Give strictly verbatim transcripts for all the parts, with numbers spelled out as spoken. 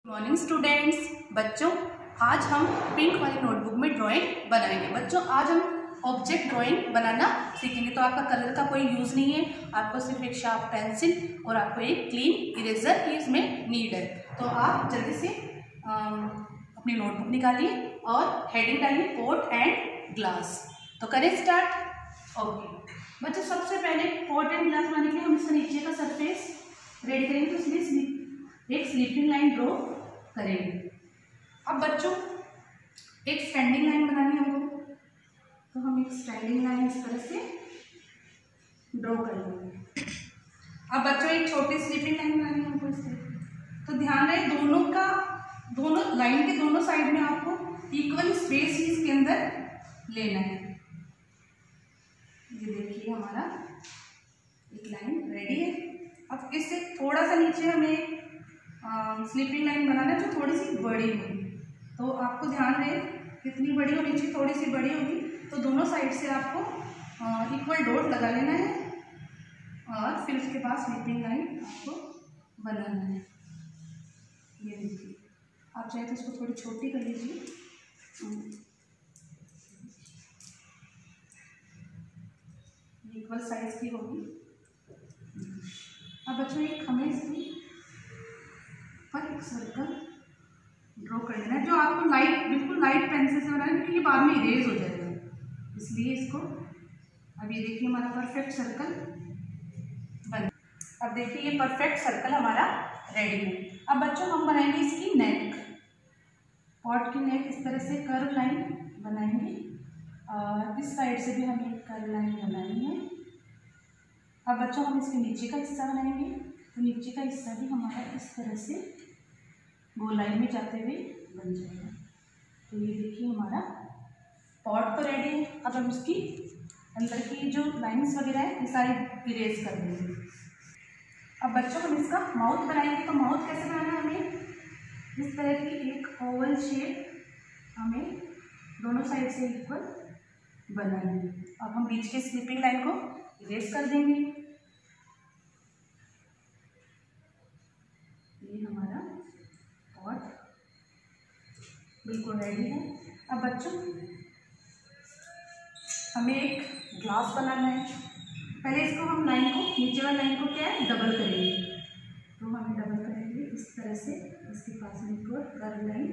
Morning students. बच्चों, आज हम पिंक वाली नोटबुक में ड्राइंग बनाएंगे। बच्चों, आज हम ऑब्जेक्ट ड्राइंग बनाना सीखेंगे। तो आपका कलर का कोई यूज़ नहीं है, आपको सिर्फ एक शार्प पेंसिल और आपको एक क्लीन इरेजर की इसमें नीड है। तो आप जल्दी से अपनी नोटबुक निकालिए और हेडिंग डालिए पॉट एंड ग्लास। तो करें स्टार्ट। ओके बच्चों, सबसे पहले पॉट एंड ग्लास बनाने के लिए हम इसका नीचे का सरफेस रेडी करेंगे। तो इसलिए एक स्लीपिंग लाइन ड्रॉ करेंगे। अब बच्चों, एक स्टैंडिंग लाइन बनानी है हमको, तो हम एक स्टैंडिंग लाइन इस तरह से ड्रॉ करेंगे। अब बच्चों, एक छोटी स्लीपिंग लाइन बनानी है हमको इस तरह। तो ध्यान रहे, दोनों का दोनों लाइन के दोनों साइड में आपको इक्वल स्पेस ही इसके अंदर लेना है। ये देखिए, हमारा एक लाइन रेडी है। अब इससे थोड़ा सा नीचे हमें स्लीपिंग लाइन बनाना है जो थोड़ी सी बड़ी होगी। तो आपको ध्यान रहे, कितनी बड़ी हो, नीचे थोड़ी सी बड़ी होगी। तो दोनों साइड से आपको इक्वल डॉट लगा लेना है और फिर उसके बाद स्लीपिंग लाइन आपको बनाना है। ये देखिए, आप चाहे तो इसको थोड़ी छोटी कर लीजिए। इक्वल साइज की होगी। अब बच्चों, एक हमें इसकी पर एक सर्कल ड्रॉ कर लेना है, जो आपको लाइट बिल्कुल लाइट पेंसिल से बनाना है, क्योंकि ये बाद में इरेज हो जाएगा, इसलिए इसको। अब ये देखिए, हमारा परफेक्ट सर्कल बन। अब देखिए, ये परफेक्ट सर्कल हमारा रेडी है। अब बच्चों, हम बनाएंगे इसकी नेक। पॉट की नेक इस तरह से कर्व लाइन बनाएंगे और इस साइड से भी हमें एक कर्व लाइन बनानी है। अब बच्चों, हम इसके नीचे का हिस्सा बनाएंगे। तो नीचे का हिस्सा भी हमारा इस तरह से गोल लाइन में जाते हुए बन जाएगा। तो ये देखिए, हमारा पॉट तो रेडी है। अब हम उसकी अंदर की जो लाइंस वगैरह है ये सारी इरेज कर देंगे। अब बच्चों, हम इसका माउथ बनाएंगे। तो माउथ कैसे बनाना है, हमें इस तरह की एक ओवल शेप हमें दोनों साइड से इक्वल बनानी है। अब हम बीच के स्लीपिंग लाइन को इरेज कर देंगे। ये हमारा पॉट बिल्कुल रेडी है। अब बच्चों, हमें एक ग्लास बनाना है। पहले इसको हम लाइन को, नीचे वाली लाइन को क्या है, डबल करेंगे। तो हमें डबल करेंगे इस तरह से, इसके पास में एक कर्व लाइन।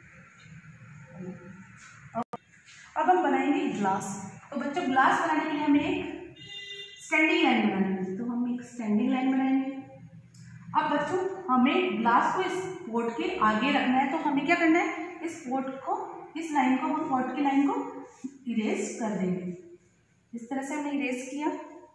अब हम बनाएंगे ग्लास। तो बच्चों, ग्लास बनाने के लिए हमें एक स्टैंडिंग लाइन बनानी है। तो हम एक स्टैंडिंग लाइन बनाएंगे। अब बच्चों, हमें ग्लास को इस पॉट के आगे रखना है। तो हमें क्या करना है, इस पॉट को, इस लाइन को, हम पॉट की लाइन को इरेज कर देंगे। इस तरह से हमने इरेज किया।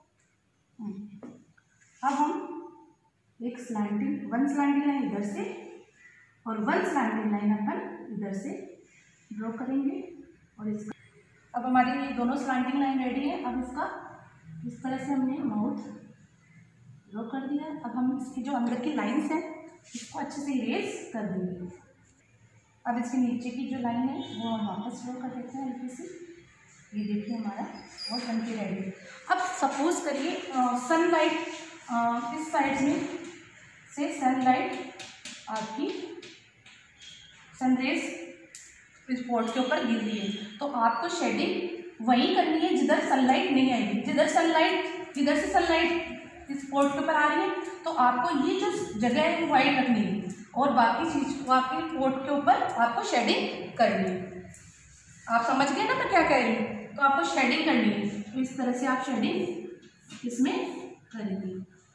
अब हम एक स्लैंटिंग वन स्लैंटिंग लाइन इधर से और वन स्लैंटिंग लाइन अपन इधर से ड्रॉ करेंगे। और इसका अब हमारी ये दोनों स्लैंटिंग लाइन रेडी है। अब इसका इस तरह से हमने माउथ ड्रॉ कर दिया। अब हम इसकी जो अंदर की लाइंस है इसको अच्छे से इरेज कर देंगे। अब इसके नीचे की जो लाइन है वो हम वापस ड्रॉ कर देते हैं हल्की सी। ये देखिए, हमारा बहुत बनके रेडी है। अब सपोज करिए सनलाइट इस साइड में से सनलाइट आपकी सनरेज इस पॉट के ऊपर गिर रही है। तो आपको शेडिंग वहीं करनी है जिधर सनलाइट नहीं आएगी। जिधर सनलाइट, इधर से सनलाइट इस पॉट के ऊपर आ रही है, तो आपको ये जो जगह है वो वाइट रखनी है और बाकी चीज बाकी पॉट के ऊपर आपको शेडिंग करनी है। आप समझ गए ना मैं क्या कह रही हूँ? तो आपको शेडिंग करनी है। तो इस तरह से आप शेडिंग इसमें करेंगे।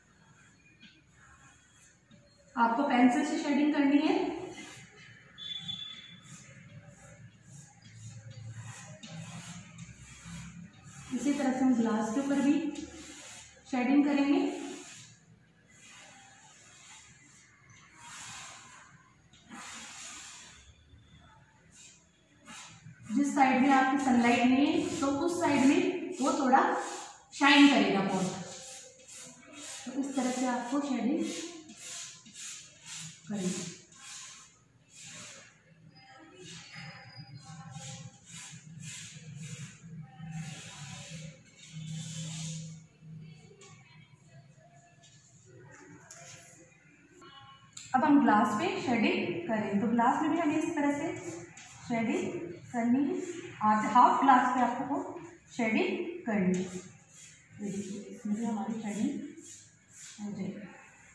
आपको पेंसिल से शेडिंग करनी है। इसी तरह से हम ग्लास के ऊपर भी शेडिंग करेंगे। जिस साइड में आपकी सनलाइट नहीं है तो उस साइड में वो थोड़ा शाइन करेगा पॉट। तो इस तरह से आपको शेडिंग करेंगे। अब हम ग्लास पे शेडिंग करें, तो ग्लास में भी हमें इस तरह से शेडिंग करनी है। आधे हाफ ग्लास पे आपको शेडिंग करनी है। ये देखिए इसमें भी हमारी शेडिंग हो जाएगी।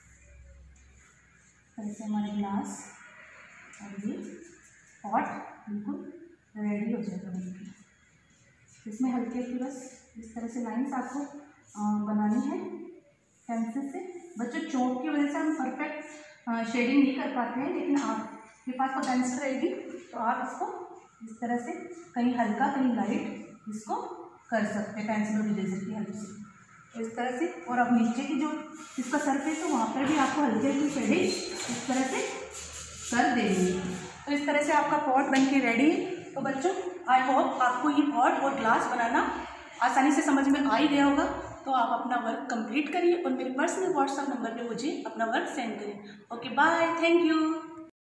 तरह से हमारे ग्लास और ये पॉट बिल्कुल रेडी हो जाएगा बिल्कुल। इसमें हल्के हल्के बस इस तरह से लाइंस आपको बनानी है पेंसिल से। बच्चों चोट की वजह से हम परफेक्ट शेडिंग नहीं कर पाते हैं, लेकिन आपके पास तो पेंसिल रहेगी तो आप इसको इस तरह से कहीं हल्का कहीं लाइट इसको कर सकते हैं पेंसिल और इरेजर की हेल्प से, तो इस तरह से। और अब नीचे की जो इसका सरफेस है वहाँ पर भी आपको हल्की हल्की शेडिंग इस तरह से कर देनी है। तो इस तरह से आपका पॉट बन के रेडी है। तो बच्चों आई होप आपको ये पॉट और ग्लास बनाना आसानी से समझ में आ ही गया होगा। तो आप अपना वर्क कंप्लीट करिए और मेरे पर्सनल व्हाट्सएप नंबर पे मुझे अपना वर्क सेंड करें। Okay bye, thank you.